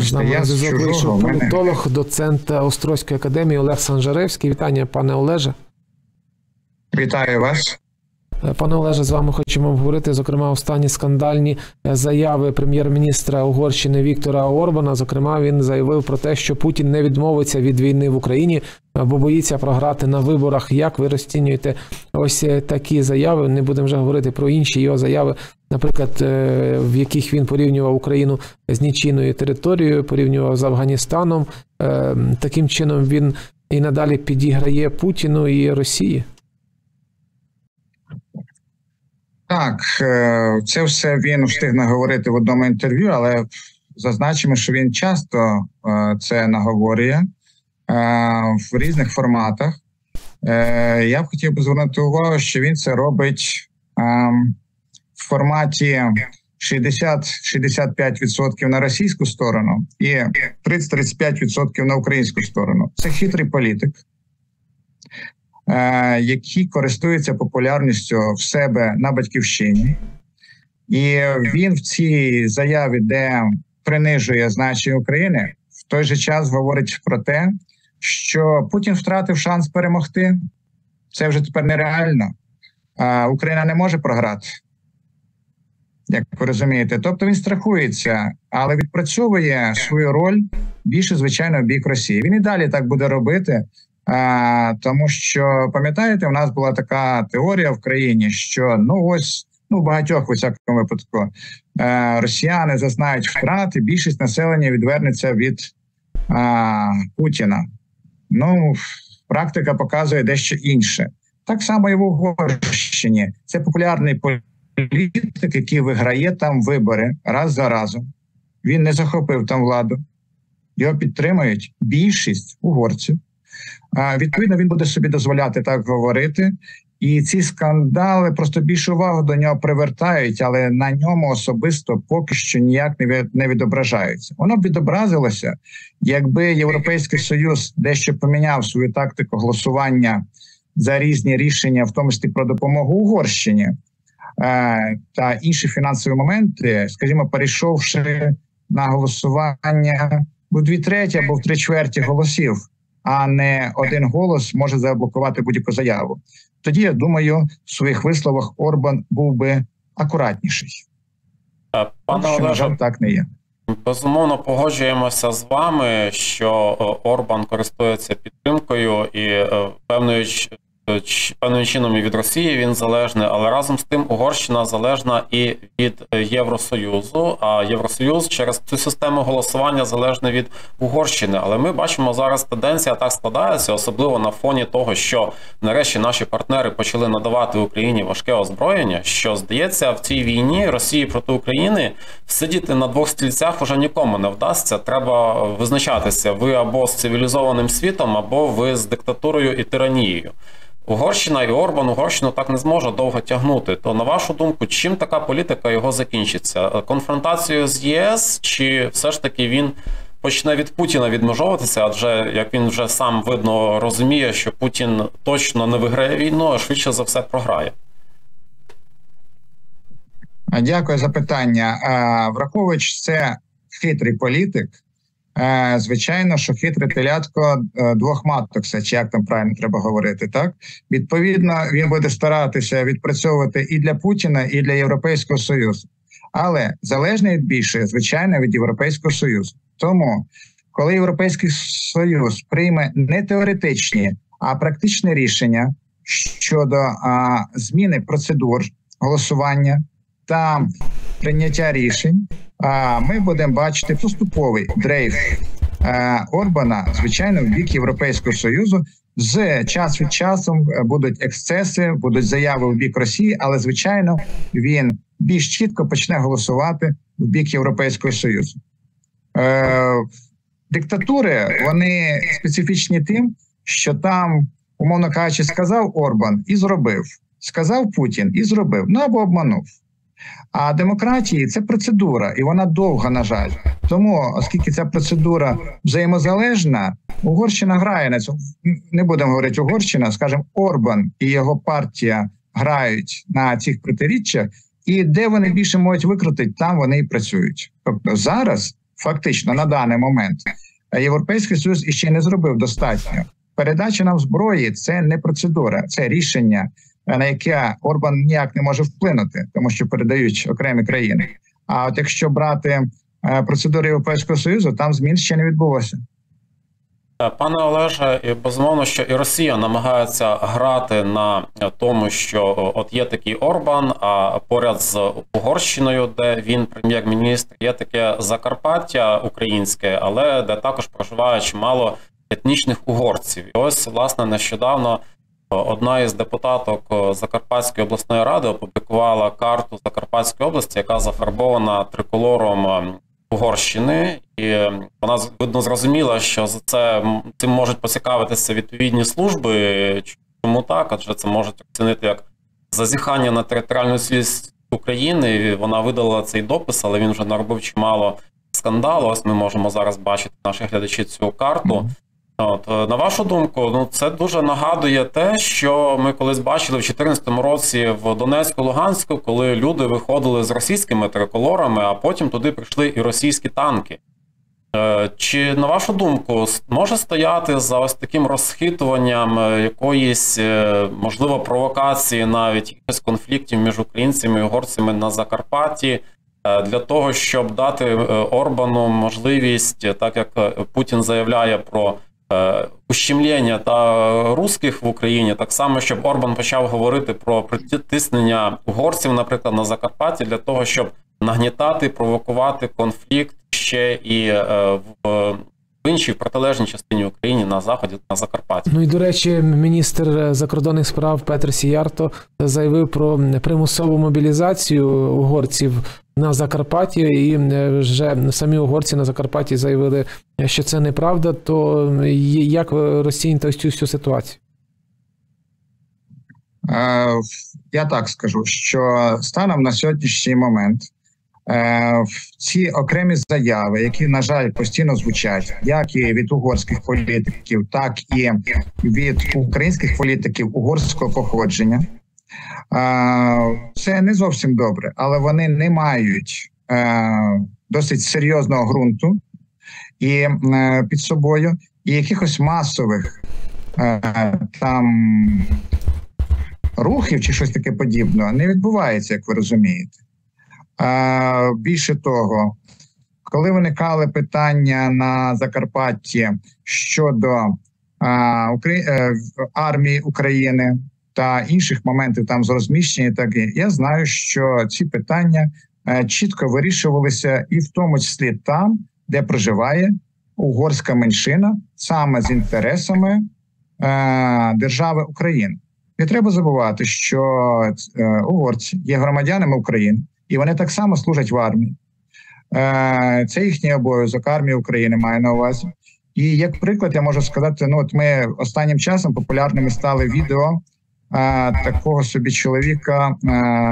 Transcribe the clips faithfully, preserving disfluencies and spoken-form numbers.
З нами на зв'язок вийшов політолог, доцент Острозької академії Олег Санжаревський. Вітання, пане Олеже. Вітаю вас. Пане Олеже, з вами хочемо обговорити, зокрема, останні скандальні заяви прем'єр-міністра Угорщини Віктора Орбана. Зокрема, він заявив про те, що Путін не відмовиться від війни в Україні, бо боїться програти на виборах. Як ви розцінюєте ось такі заяви? Не будемо вже говорити про інші його заяви, наприклад, в яких він порівнював Україну з нічийною територією, порівнював з Афганістаном. Таким чином він і надалі підіграє Путіну і Росії? Так, це все він встиг наговорити в одному інтерв'ю, але зазначимо, що він часто це наговорює в різних форматах. Я б хотів би звернути увагу, що він це робить в форматі шістдесят - шістдесят п'ять відсотків на російську сторону і тридцять - тридцять п'ять відсотків на українську сторону. Це хитрий політик, який користується популярністю в себе на батьківщині. І він в цій заяві, де принижує значення України, в той же час говорить про те, що Путін втратив шанс перемогти. Це вже тепер нереально. Україна не може програти, як ви розумієте. Тобто він страхується, але відпрацьовує свою роль більше, звичайно, в бік Росії. Він і далі так буде робити, А, тому що, пам'ятаєте, у нас була така теорія в країні, що, ну ось, ну в багатьох, у всякому випадку, е, росіяни зазнають втрати, більшість населення відвернеться від а, Путіна. Ну, практика показує дещо інше. Так само і в Угорщині. Це популярний політик, який виграє там вибори раз за разом. Він не захопив там владу. Його підтримують більшість угорців. Відповідно, він буде собі дозволяти так говорити. І ці скандали просто більшу увагу до нього привертають, але на ньому особисто поки що ніяк не відображаються. Воно б відобразилося, якби Європейський Союз дещо поміняв свою тактику голосування за різні рішення, в тому числі про допомогу Угорщині та інші фінансові моменти, скажімо, перейшовши на голосування в дві треті або в три чверті голосів, а не один голос може заблокувати будь-яку заяву. Тоді, я думаю, в своїх висловах Орбан був би акуратніший. Пане Олеже, на жаль, так не є. Безумовно, погоджуємося з вами, що Орбан користується підтримкою і певною певним чином і від Росії він залежний, але разом з тим Угорщина залежна і від Євросоюзу, а Євросоюз через цю систему голосування залежний від Угорщини. Але ми бачимо зараз тенденція так складається, особливо на фоні того, що нарешті наші партнери почали надавати Україні важке озброєння, що, здається, в цій війні Росії проти України сидіти на двох стільцях уже нікому не вдасться. Треба визначатися, ви або з цивілізованим світом, або ви з диктатурою і тиранією. Угорщина і Орбан Угорщину так не зможе довго тягнути. То, на вашу думку, чим така політика його закінчиться? Конфронтацією з ЄС, чи все ж таки він почне від Путіна відмежовуватися, адже, як він вже сам, видно, розуміє, що Путін точно не виграє війну, а швидше за все програє? Дякую за питання. Враховуючи, це хитрий політик, звичайно, що хитре телятко двох маток, чи як там правильно треба говорити, так? Відповідно, він буде старатися відпрацьовувати і для Путіна, і для Європейського Союзу. Але залежний більше, звичайно, від Європейського Союзу. Тому, коли Європейський Союз прийме не теоретичні, а практичні рішення щодо а, зміни процедур голосування та прийняття рішень, а ми будемо бачити поступовий дрейф е, Орбана, звичайно, в бік Європейського Союзу. З час від часу будуть ексцеси, будуть заяви в бік Росії, але, звичайно, він більш чітко почне голосувати в бік Європейського Союзу. Е, диктатури, вони специфічні тим, що там, умовно кажучи, сказав Орбан і зробив. Сказав Путін і зробив, ну або обманув. А демократії – це процедура, і вона довга, на жаль. Тому, оскільки ця процедура взаємозалежна, Угорщина грає на цьому. Не будемо говорити Угорщина, скажімо, Орбан і його партія грають на цих протиріччях, і де вони більше можуть викрутити, там вони і працюють. Тобто зараз фактично на даний момент Європейський Союз іще не зробив достатньо. Передача нам зброї – це не процедура, це рішення, на яке Орбан ніяк не може вплинути, тому що передають окремі країни. А от якщо брати процедури Європейського Союзу, там змін ще не відбулося. Пане Олеже, і безумовно, що і Росія намагається грати на тому, що от є такий Орбан, а поряд з Угорщиною, де він прем'єр-міністр, є таке Закарпаття українське, але де також проживає чимало етнічних угорців. І ось, власне, нещодавно одна із депутаток Закарпатської обласної ради опублікувала карту Закарпатської області, яка зафарбована триколором Угорщини, і вона, видно, зрозуміла, що за це цим можуть поцікавитися відповідні служби. Чому так? Адже це можуть оцінити як зазіхання на територіальну цілісність України. І вона видала цей допис, але він вже наробив чимало скандалу. Ось ми можемо зараз бачити, наші глядачі, цю карту. От, на вашу думку, ну це дуже нагадує те, що ми колись бачили в дві тисячі чотирнадцятому році в Донецьку, Луганську, коли люди виходили з російськими триколорами, а потім туди прийшли і російські танки. Чи, на вашу думку, може стояти за ось таким розхитуванням якоїсь, можливо, провокації, навіть якихось конфліктів між українцями і угорцями на Закарпатті, для того, щоб дати Орбану можливість, так як Путін заявляє про ущемлення та русських в Україні, так само, щоб Орбан почав говорити про притиснення угорців, наприклад, на Закарпатті, для того, щоб нагнітати, провокувати конфлікт ще і в іншій, в протилежній частині України, на Заході, на Закарпатті. Ну і, до речі, міністр закордонних справ Петр Сіярто заявив про примусову мобілізацію угорців на Закарпатті, і вже самі угорці на Закарпатті заявили, що це неправда. То як ви розцінюєте ось цю всю ситуацію? Я так скажу, що станом на сьогоднішній момент ці окремі заяви, які, на жаль, постійно звучать, як і від угорських політиків, так і від українських політиків угорського походження, це не зовсім добре, але вони не мають досить серйозного ґрунту і під собою, і якихось масових там рухів чи щось таке подібне не відбувається, як ви розумієте. Більше того, коли виникали питання на Закарпатті щодо армії України та інших моментів там з розміщення, так і я знаю, що ці питання чітко вирішувалися і в тому числі там, де проживає угорська меншина, саме з інтересами держави України. Не треба забувати, що угорці є громадянами України, і вони так само служать в армії. Це їхній обов'язок, армії України має на увазі. І як приклад я можу сказати, ну от ми останнім часом популярними стали відео а, такого собі чоловіка, а,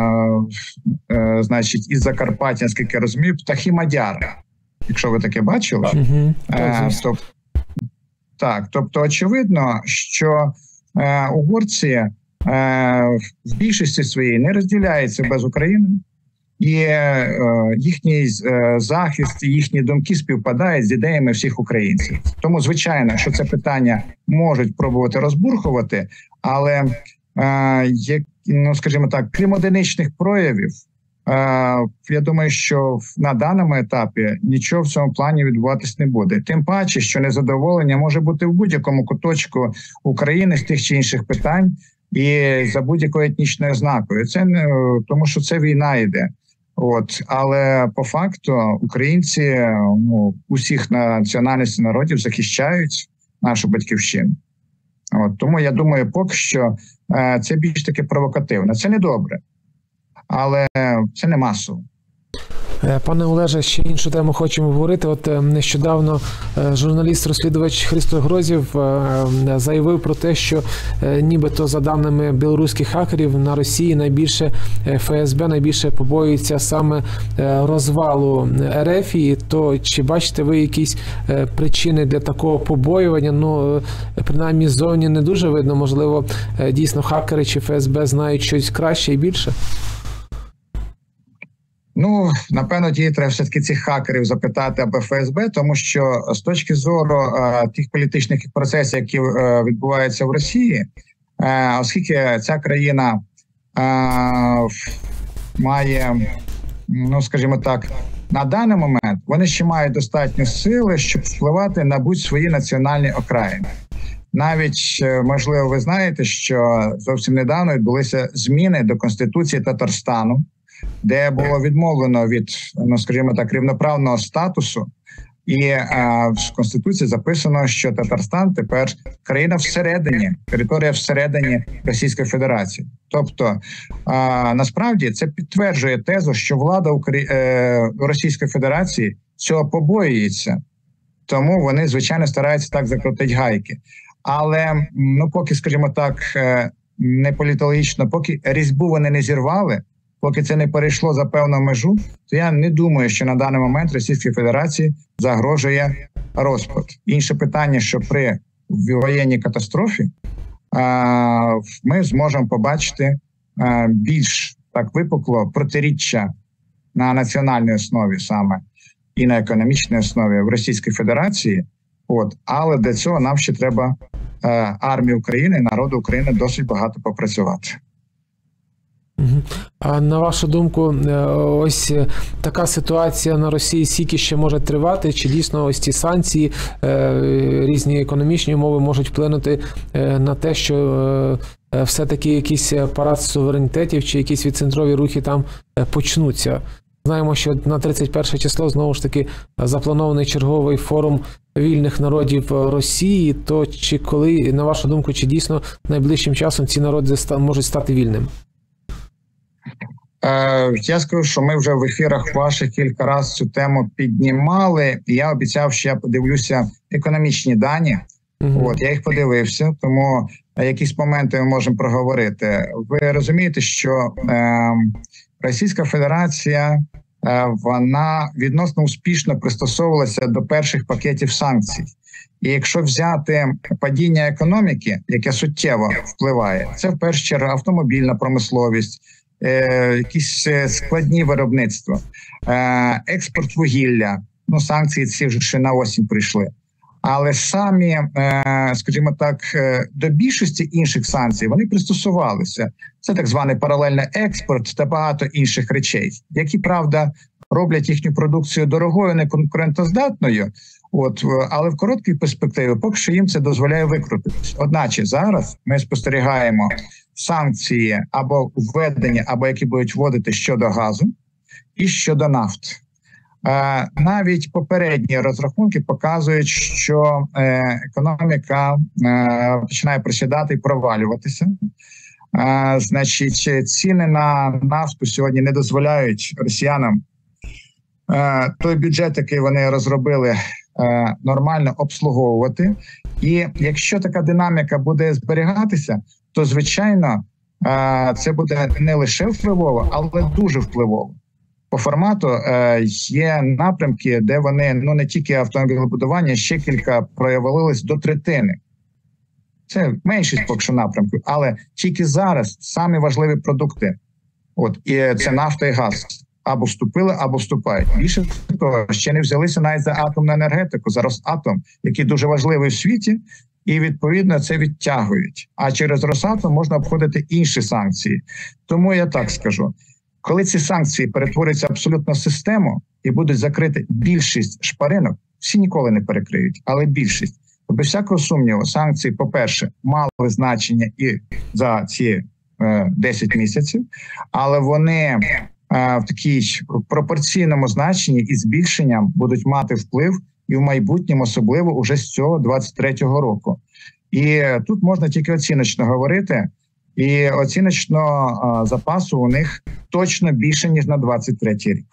а, значить, із Закарпаття, наскільки я розумію, Птахи Мадяра, якщо ви таке бачили. Угу. А, тоб, так, тобто очевидно, що а, угорці а, в більшості своїй не розділяють себе з Україною, і е, їхній е, захист, їхні думки співпадають з ідеями всіх українців. Тому, звичайно, що це питання можуть пробувати розбурхувати, але, е, як, ну, скажімо так, крім одиничних проявів, е, я думаю, що на даному етапі нічого в цьому плані відбуватись не буде. Тим паче, що незадоволення може бути в будь-якому куточку України з тих чи інших питань і за будь-якою етнічною ознакою. Це не тому, що це війна йде. От, але по факту українці, ну, усіх національностей народів захищають нашу батьківщину. От, тому я думаю, поки що е, це більш таки провокативно. Це не добре, але це не масово. Пане Олеже, ще іншу тему хочемо говорити. От нещодавно журналіст-розслідувач Христо Грозів заявив про те, що нібито за даними білоруських хакерів на Росії найбільше еф ес бе найбільше побоюється саме розвалу ер еф. То чи бачите ви якісь причини для такого побоювання? Ну, принаймні ззовні не дуже видно. Можливо, дійсно хакери чи еф ес бе знають щось краще і більше? Ну, напевно, ті треба все-таки цих хакерів запитати або Ф С Б, тому що з точки зору е, тих політичних процесів, які е, відбуваються в Росії, е, оскільки ця країна е, має, ну, скажімо так, на даний момент вони ще мають достатньо сили, щоб впливати на будь-свої національні окраїни. Навіть, можливо, ви знаєте, що зовсім недавно відбулися зміни до Конституції Татарстану, де було відмовлено від, ну, скажімо так, рівноправного статусу. І а, в Конституції записано, що Татарстан тепер країна всередині, територія всередині Російської Федерації. Тобто, а, насправді, це підтверджує тезу, що влада Украї... е, Російської Федерації цього побоюється. Тому вони, звичайно, стараються так закрутити гайки. Але, ну, поки, скажімо так, не політологічно, поки різьбу вони не зірвали, поки це не перейшло за певну межу, то я не думаю, що на даний момент Російській Федерації загрожує розпад. Інше питання, що при воєнній катастрофі ми зможемо побачити більш так випукло протиріччя на національній основі саме і на економічній основі в Російській Федерації. От, але для цього нам ще треба е, армії України, народу України досить багато попрацювати. А на вашу думку, ось така ситуація на Росії скільки ще може тривати? Чи дійсно ось ці санкції, різні економічні умови можуть вплинути на те, що все-таки якийсь парад суверенітетів чи якісь відцентрові рухи там почнуться? Знаємо, що на тридцять перше число знову ж таки запланований черговий форум вільних народів Росії. То чи коли, на вашу думку, чи дійсно найближчим часом ці народи можуть стати вільними? Я скажу, що ми вже в ефірах ваших кілька разів цю тему піднімали. І я обіцяв, що я подивлюся економічні дані. Угу. От, я їх подивився, тому якісь моменти ми можемо проговорити. Ви розумієте, що е, Російська Федерація, е, вона відносно успішно пристосовувалася до перших пакетів санкцій. І якщо взяти падіння економіки, яке суттєво впливає, це в першу чергу автомобільна промисловість, Е, якісь складні виробництва, е, експорт вугілля, ну санкції ці вже ще на осінь прийшли. Але самі, е, скажімо так, до більшості інших санкцій вони пристосувалися. Це так званий паралельний експорт та багато інших речей, які, правда, роблять їхню продукцію дорогою, неконкурентоздатною, от, але в короткій перспективі поки що їм це дозволяє викрутитись. Одначе зараз ми спостерігаємо санкції або введення, або які будуть вводити щодо газу і щодо нафти. Е, навіть попередні розрахунки показують, що е, економіка е, починає просідати і провалюватися. Е, значить, ціни на нафту сьогодні не дозволяють росіянам е, той бюджет, який вони розробили, е, нормально обслуговувати. І якщо така динаміка буде зберігатися, то, звичайно, це буде не лише впливово, але дуже впливово. По формату є напрямки, де вони, ну не тільки автомобілебудування, ще кілька провалились до третини. Це меншість поки що напрямків, але тільки зараз самі важливі продукти, от, і це нафта і газ, або вступили, або вступають. Більше того, ще не взялися навіть за атомну енергетику, за Росатом, який дуже важливий в світі, і, відповідно, це відтягують. А через Росатом можна обходити інші санкції. Тому я так скажу. Коли ці санкції перетворюються абсолютно в систему і будуть закриті більшість шпаринок, всі ніколи не перекриють, але більшість. То без всякого сумніву, санкції, по-перше, мали значення і за ці е, десять місяців, але вони е, в такій пропорційному значенні і збільшенням будуть мати вплив і в майбутньому, особливо уже з цього двадцять третього року. І тут можна тільки оціночно говорити, і оціночного запасу у них точно більше, ніж на двадцять третій рік.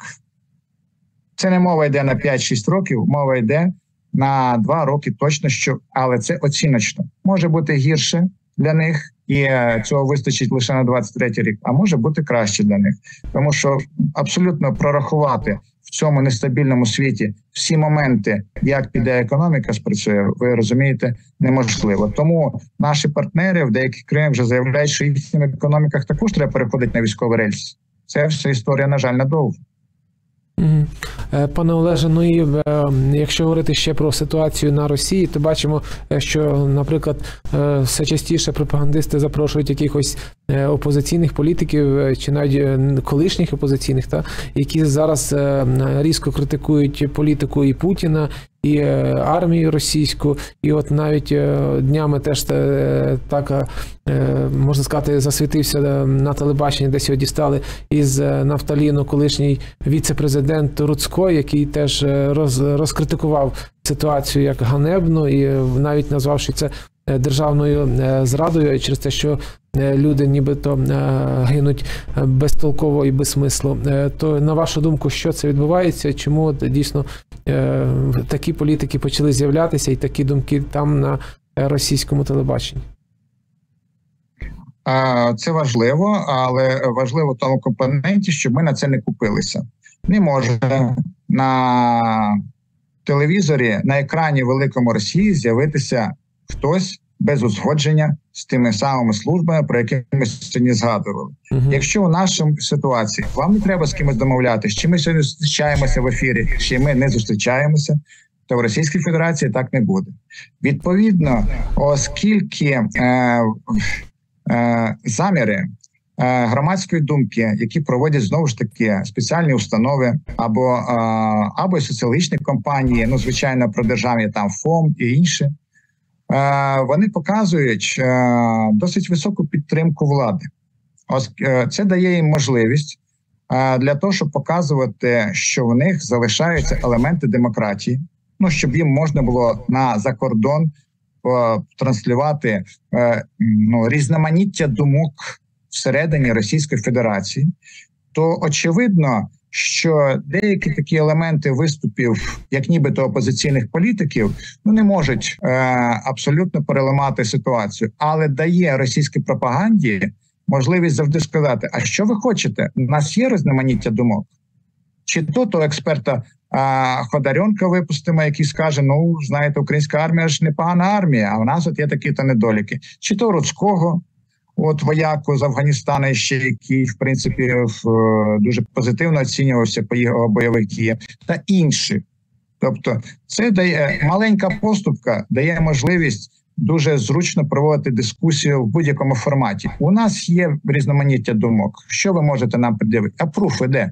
Це не мова йде на п'ять-шість років, мова йде на два роки точно, що, але це оціночно. Може бути гірше для них, і цього вистачить лише на двадцять третій рік, а може бути краще для них. Тому що абсолютно прорахувати в цьому нестабільному світі всі моменти, як піде економіка спрацює, ви розумієте, неможливо. Тому наші партнери в деяких країнах вже заявляють, що їхнім економіках також треба переходити на військовий рельс. Це все історія, на жаль, надовго. Мгм. Е, Пане Олеже, ну і е, якщо говорити ще про ситуацію на Росії, то бачимо, е, що, наприклад, е, все частіше пропагандисти запрошують якихось е, опозиційних політиків е, чи навіть е, колишніх опозиційних, та, які зараз е, різко критикують політику і Путіна, і е, армію російську, і от навіть е, днями теж е, так, е, можна сказати, засвітився на телебаченні, десь його дістали із е, Нафталіну, колишній віце-президент Руцько, який теж е, роз, розкритикував ситуацію як ганебну і е, навіть назвавши це е, державною е, зрадою через те, що е, люди нібито е, гинуть безтолково і без смислу. Е, То, на вашу думку, що це відбувається? Чому от, дійсно е, такі політики почали з'являтися і такі думки там на е, російському телебаченні? А, Це важливо, але важливо в тому компоненті, щоб ми на це не купилися. Не може на телевізорі, на екрані великому Росії з'явитися хтось без узгодження з тими самими службами, про які ми сьогодні згадували. Угу. Якщо у нашій ситуації вам не треба з кимось домовлятися, чи ми сьогодні зустрічаємося в ефірі, чи ми не зустрічаємося, то в Російській Федерації так не буде. Відповідно, оскільки е, е, заміри е, громадської думки, які проводять знову ж таки спеціальні установи або, е, або соціологічні компанії, ну, звичайно, про державні там ФОМ і інші, е, вони показують е, досить високу підтримку влади. Ось е, це дає їм можливість е, для того, щоб показувати, що в них залишаються елементи демократії, ну, щоб їм можна було на закордон е, транслювати е, ну, різноманіття думок всередині Російської Федерації, то очевидно, що деякі такі елементи виступів, як нібито опозиційних політиків, ну не можуть е, абсолютно переламати ситуацію, але дає російській пропаганді можливість завжди сказати: а що ви хочете? У нас є різноманіття думок. Чи то то експерта а, Ходоренка випустимо, який скаже: ну, знаєте, українська армія ж непогана армія, а в нас от є такі-то недоліки. Чи то Руцького, от вояку з Афганістана ще, який, в принципі, в, дуже позитивно оцінювався по його бойових діях, та інші. Тобто це дає маленька поступка, дає можливість дуже зручно проводити дискусію в будь-якому форматі. У нас є різноманіття думок. Що ви можете нам пред'явити? А пруф іде.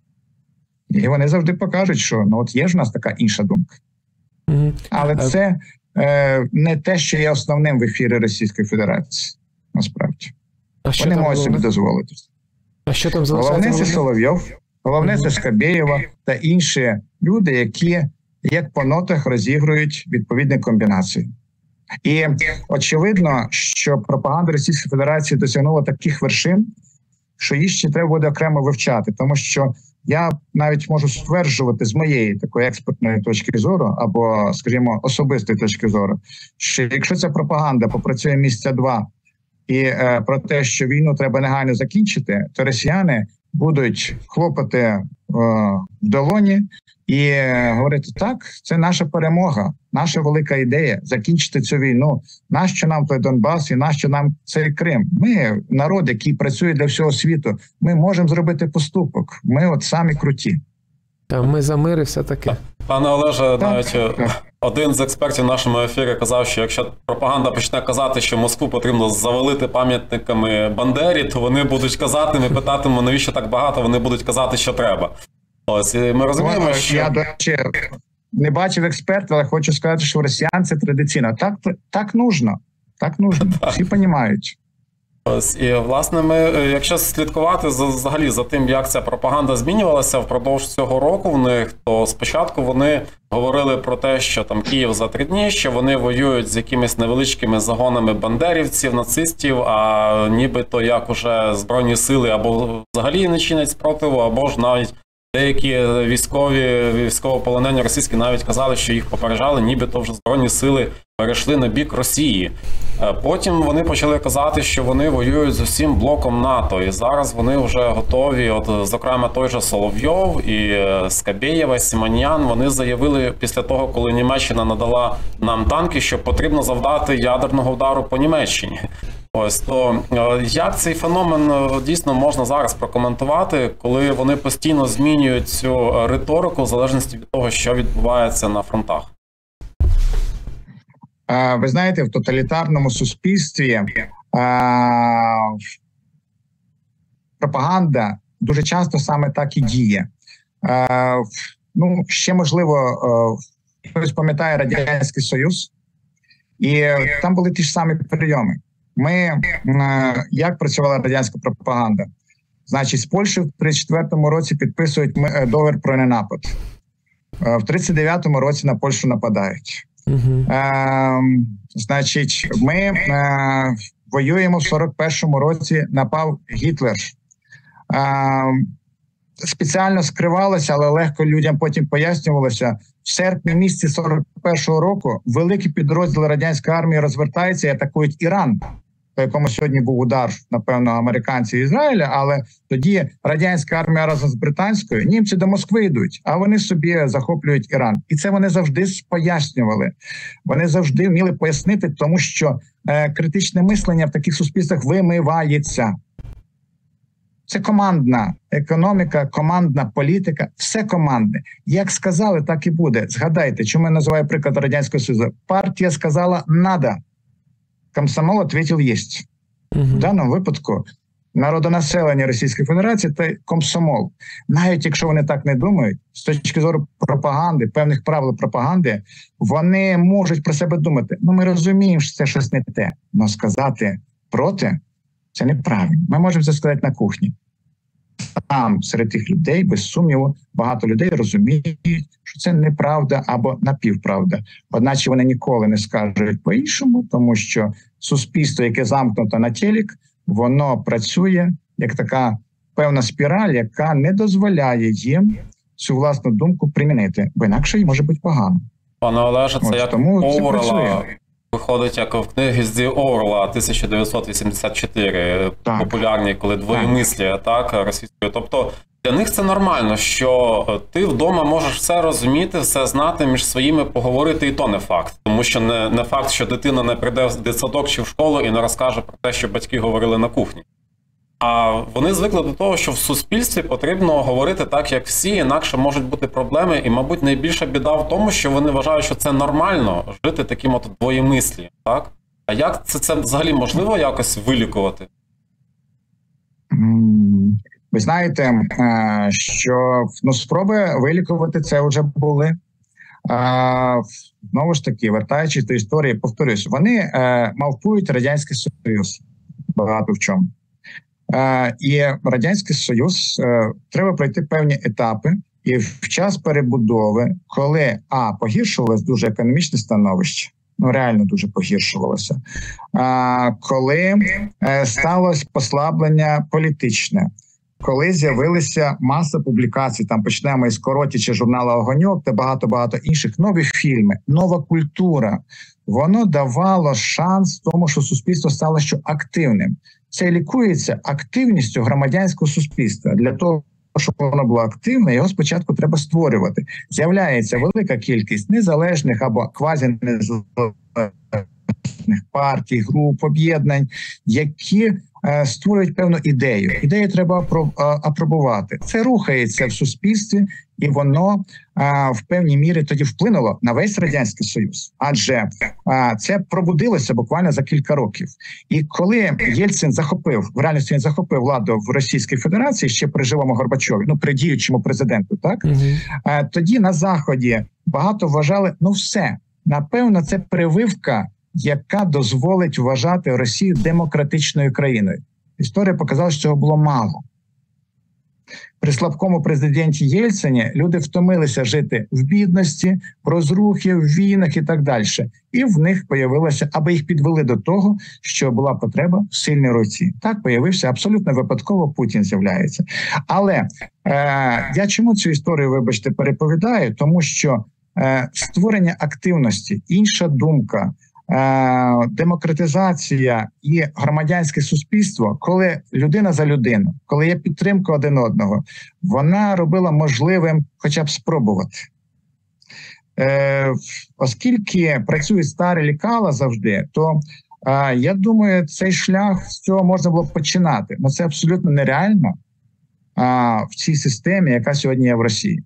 І вони завжди покажуть, що ну от є ж у нас така інша думка. Mm-hmm. Але це е, не те, що є основним в ефірі Російської Федерації, насправді. А що вони там можуть собі дозволити. А що там залишається? Головне це Соловйов, головне mm-hmm. це Скабєєва та інші люди, які як по нотах розігрують відповідні комбінації. І очевидно, що пропаганда Російської Федерації досягнула таких вершин, що їх ще треба буде окремо вивчати. Тому що я навіть можу стверджувати з моєї такої експертної точки зору, або, скажімо, особистої точки зору, що якщо ця пропаганда попрацює місяця два і е, про те, що війну треба негайно закінчити, то росіяни будуть хлопати е, в долоні і е, говорити: так, це наша перемога, наша велика ідея – закінчити цю війну. Нащо нам той Донбас і нащо нам цей Крим? Ми – народ, який працює для всього світу. Ми можемо зробити поступок. Ми от самі круті. Та ми за мир і все таке. Пане Олеже, так, навіть так. один з експертів в нашому ефірі казав, що якщо пропаганда почне казати, що Москву потрібно завалити пам'ятниками Бандері, то вони будуть казати, ми питатимемо, навіщо так багато, вони будуть казати, що треба. Ось, і ми розуміємо, ну, що... Я, до речі, не бачив експерта, але хочу сказати, що в росіян це традиційно. Так, так нужно. Так нужно. Всі розуміють. Ось, і, власне, ми, якщо слідкувати за, взагалі за тим, як ця пропаганда змінювалася впродовж цього року в них, то спочатку вони говорили про те, що там Київ за три дні, що вони воюють з якимись невеличкими загонами бандерівців, нацистів, а нібито як уже Збройні сили або взагалі не чинять спротиву, або ж навіть деякі військові, військовополонені російські навіть казали, що їх попереджали, нібито вже Збройні сили перейшли на бік Росії. Потім вони почали казати, що вони воюють з усім блоком НАТО, і зараз вони вже готові, от, зокрема, той же Соловйов і Скабєєва, Сімоньян, вони заявили після того, коли Німеччина надала нам танки, що потрібно завдати ядерного удару по Німеччині. Ось, то як цей феномен дійсно можна зараз прокоментувати, коли вони постійно змінюють цю риторику в залежності від того, що відбувається на фронтах? Ви знаєте, в тоталітарному суспільстві пропаганда дуже часто саме так і діє. Ну, ще, можливо, хтось пам'ятає Радянський Союз, і там були ті ж самі прийоми. Ми, як працювала радянська пропаганда? Значить, з Польщею в тридцять четвертому році підписують договір про ненапад. В тридцять дев'ятому році на Польщу нападають. Uh-huh. Е, значить, ми е, воюємо в сорок першому році, напав Гітлер. Е, спеціально скривалося, але легко людям потім пояснювалося. В серпні місяці сорок першого року великі підрозділи радянської армії розвертаються і атакують Іран, по якому сьогодні був удар, напевно, американців і Ізраїля, але тоді радянська армія разом з британською, німці до Москви йдуть, а вони собі захоплюють Іран. І це вони завжди пояснювали. Вони завжди вміли пояснити, тому що е, критичне мислення в таких суспільствах вимивається. Це командна економіка, командна політика, все командне. Як сказали, так і буде. Згадайте, чому я називаю приклад Радянського Союзу. Партія сказала «надо». Комсомол відповів «єсть». Uh-huh. В даному випадку народонаселення Російської Федерації – це комсомол. Навіть якщо вони так не думають, з точки зору пропаганди, певних правил пропаганди, вони можуть про себе думати. Ну, ми розуміємо, що це щось не те. Але сказати проти – це неправильно. Ми можемо це сказати на кухні. Там, серед тих людей, без сумніву, багато людей розуміють, що це неправда або напівправда. Одначе вони ніколи не скажуть по-іншому, тому що суспільство, яке замкнуто на телек, воно працює як така певна спіраль, яка не дозволяє їм цю власну думку примінити, бо інакше їй може бути погано. Пане Олеже, це От, як Оруелла, виходить, як в книзі Оруелла тисяча дев'ятсот вісімдесят чотири, так. Популярні, коли двоємислія, так, російською. Тобто для них це нормально, що ти вдома можеш все розуміти, все знати, між своїми поговорити, і то не факт. Тому що не, не факт, що дитина не прийде в дитсадок чи в школу і не розкаже про те, що батьки говорили на кухні. А вони звикли до того, що в суспільстві потрібно говорити так, як всі, інакше можуть бути проблеми. І, мабуть, найбільша біда в тому, що вони вважають, що це нормально жити таким от двоємислі, так? А як це, це взагалі можливо якось вилікувати? Ви знаєте, що ну, спроби вилікувати це вже були. Знову ж таки, вертаючись до історії, повторюсь, вони мавпують Радянський Союз багато в чому. Uh, і Радянський Союз uh, треба пройти певні етапи, і в час перебудови, коли а погіршувалось дуже економічне становище, ну реально дуже погіршувалося, uh, коли uh, сталося послаблення політичне, коли з'явилася маса публікацій, там почнемо із Коротіча, журналу «Огоньок» та багато-багато інших, нові фільми, нова культура, воно давало шанс тому, що суспільство стало що активним. Це лікується активністю громадянського суспільства. Для того, щоб воно було активне, його спочатку треба створювати. З'являється велика кількість незалежних або квазінезалежних партій, груп, об'єднань, які е, створюють певну ідею. Ідею треба апробувати. Це рухається в суспільстві, і воно е, в певній мірі тоді вплинуло на весь Радянський Союз. Адже е, це пробудилося буквально за кілька років. І коли Єльцин захопив, в реальності він захопив владу в Російській Федерації ще при живому Горбачові, ну при діючому президенту, так? Mm-hmm. Е, тоді на Заході багато вважали, ну все, напевно, це прививка, яка дозволить вважати Росію демократичною країною. Історія показала, що цього було мало. При слабкому президенті Єльцині люди втомилися жити в бідності, в розрухі, в війнах і так далі. І в них появилося, аби їх підвели до того, що була потреба в сильній руці. Так появився абсолютно випадково Путін з'являється. Але е, я чому цю історію, вибачте, переповідаю? Тому що е, створення активності, інша думка, демократизація і громадянське суспільство, коли людина за людину, коли є підтримка один одного, вона робила можливим хоча б спробувати. Е, оскільки працюють старі лікала завжди, то А, я думаю, цей шлях з цього можна було б починати. Але це абсолютно нереально а, в цій системі, яка сьогодні є в Росії.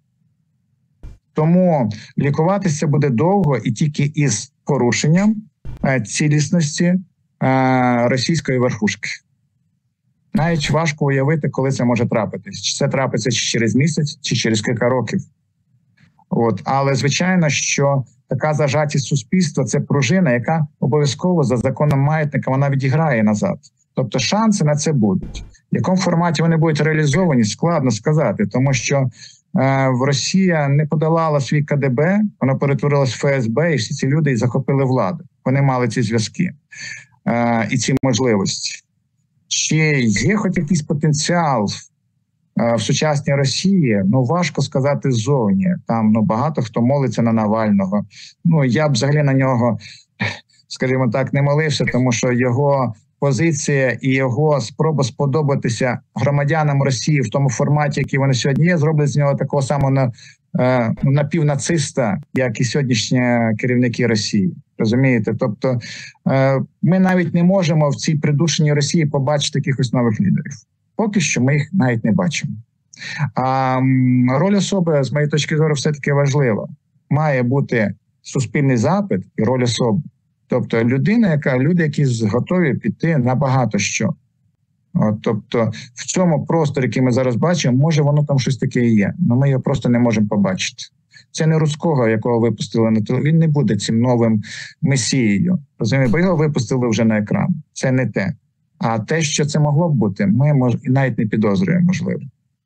Тому лікуватися буде довго і тільки із порушенням а, цілісності а, російської верхушки. Навіть важко уявити, коли це може трапитись. Чи це трапиться чи через місяць, чи через кілька років. От. Але, звичайно, що така зажатість суспільства – це пружина, яка обов'язково за законом маятника вона відіграє назад. Тобто шанси на це будуть. В якому форматі вони будуть реалізовані, складно сказати, тому що е, в Росія не подолала свій ка де бе, вона перетворилась в еф ес бе, і всі ці люди захопили владу. Вони мали ці зв'язки е, і ці можливості. Чи є хоч якийсь потенціал в сучасній Росії? Ну, важко сказати ззовні. Там ну, багато хто молиться на Навального. Ну, я б взагалі на нього, скажімо так, не молився, тому що його позиція і його спроба сподобатися громадянам Росії в тому форматі, який вони сьогодні є, зроблять з нього такого самого напівнациста, як і сьогоднішні керівники Росії. Розумієте? Тобто ми навіть не можемо в цій придушеній Росії побачити якихось нових лідерів. Поки що ми їх навіть не бачимо. А роль особи, з моєї точки зору, все-таки важлива. Має бути суспільний запит і роль особи. Тобто людина, яка, люди, які готові піти на багато що. От, тобто в цьому просторі, який ми зараз бачимо, може воно там щось таке і є, але ми його просто не можемо побачити. Це не Рудського, якого випустили на телевізор. Він не буде цим новим месією. Розумієте, бо його випустили вже на екран. Це не те. А те, що це могло б бути, ми мож... навіть не підозрюємо, можливо.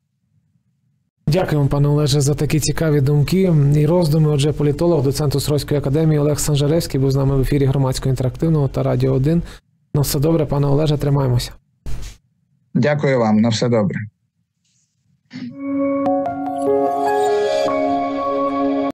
Дякуємо, пане Олеже, за такі цікаві думки і роздуми. Отже, політолог, доцент Острозької академії Олег Санжаревський був з нами в ефірі Громадського інтерактивного та Радіо один. Ну, все добре, пане Олеже, тримаємося. Дякую вам, на все добре.